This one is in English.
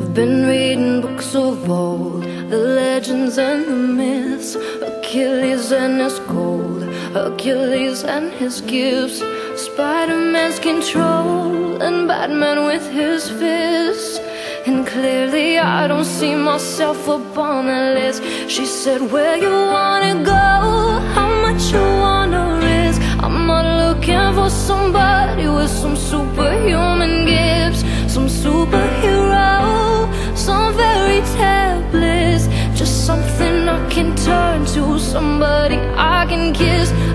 I've been reading books of old, the legends and the myths, Achilles and his gold, Hercules and his gifts, Spider-Man's control, and Batman with his fists. And clearly I don't see myself up on that list. She said, where you wanna go, how much you wanna risk. I'm not looking for somebody with some superhuman gifts, some superhero, some fairy tale bliss. Just something I can turn to, somebody I can kiss.